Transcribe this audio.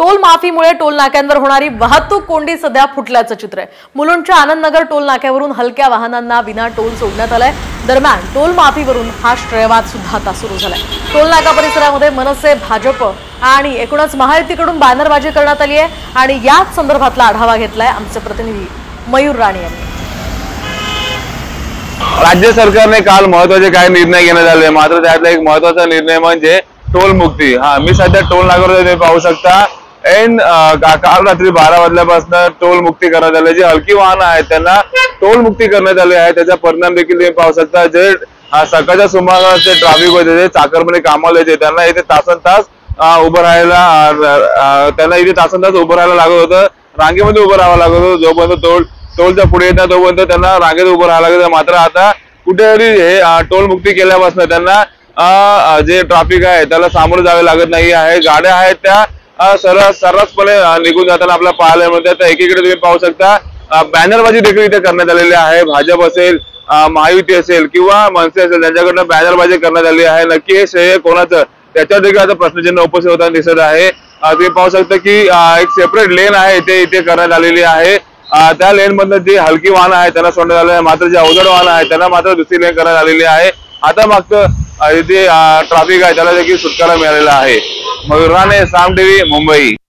Toll माफीमुळे toll नाक्यांवर होणारी वाहतूक कोंडी सध्या फुटल्याचं चित्र आहे। मुलुंडच्या आनंदनगर टोल नाक्यावरून हलक्या वाहनांना विना टोल सोडण्यात आलंय। दरम्यान टोल माफीवरून हा श्रेयवाद सुद्धा आता सुरू झालाय। टोल नाका परिसरामध्ये मनसे, भाजप आणि एकूणच महायुतीकडून बॅनरबाजी करण्यात आली आहे आणि याच संदर्भातला आढावा घेतलाय आमचे प्रतिनिधी मयूर राणे यांनी। राज्य सरकारने काल महत्त्वाचे काही निर्णय घेण्यात आले, मात्र त्यातला एक महत्त्वाचा निर्णय म्हणजे टोल मुक्ती। मी सध्या टोल नाक्यावर तुम्ही पाहू शकता, काल रात्री 12 वाजल्यापासून टोल मुक्ती करण्यात आली। जी हलकी वाहनं आहेत त्यांना टोल मुक्ती करण्यात आली आहे। त्याचा परिणाम देखील तुम्ही पाहू शकता। जे सकाळच्या सुमारास ट्रॅफिक होते, जे चाकरमानी कामाला यायचे त्यांना इथे तासनतास उभं राहायला लागत होतं। रांगेमध्ये उभं राहावं लागत होतं। जोपर्यंत टोलच्या पुढे येतात तोपर्यंत त्यांना रांगेत उभं राहावं लागत। मात्र आता कुठेतरी हे टोल मुक्ती केल्यापासून त्यांना जे ट्रॅफिक आहे त्याला सामोरं जावे लागत नाही आहे। गाड्या आहेत त्या सर्रासपणे निघून जाताना आपल्याला पाहायला मिळतात। तर एकीकडे तुम्ही पाहू शकता बॅनरबाजी देखील इथे करण्यात आलेली आहे। भाजप असेल, महायुती असेल किंवा मनसे असेल, त्यांच्याकडनं बॅनरबाजी करण्यात आली आहे। नक्की हे श्रेय कोणाचं, त्याच्यावर देखील आता प्रश्नचिन्ह उपस्थित होताना दिसत आहे। तुम्ही पाहू शकता की एक सेपरेट लेन आहे इथे करण्यात आलेली आहे। त्या लेन मधनं जी हलकी वाहनं आहेत त्यांना सोडण्यात आलं आहे, मात्र जे अवजड वाहनं आहेत त्यांना मात्र दुसरी लेन करण्यात आलेली आहे। आता मागचं जे ट्रॅफिक आहे त्याला देखील सुटकारा मिळालेला आहे। मयूर राणे, साम टीव्ही, मुंबई।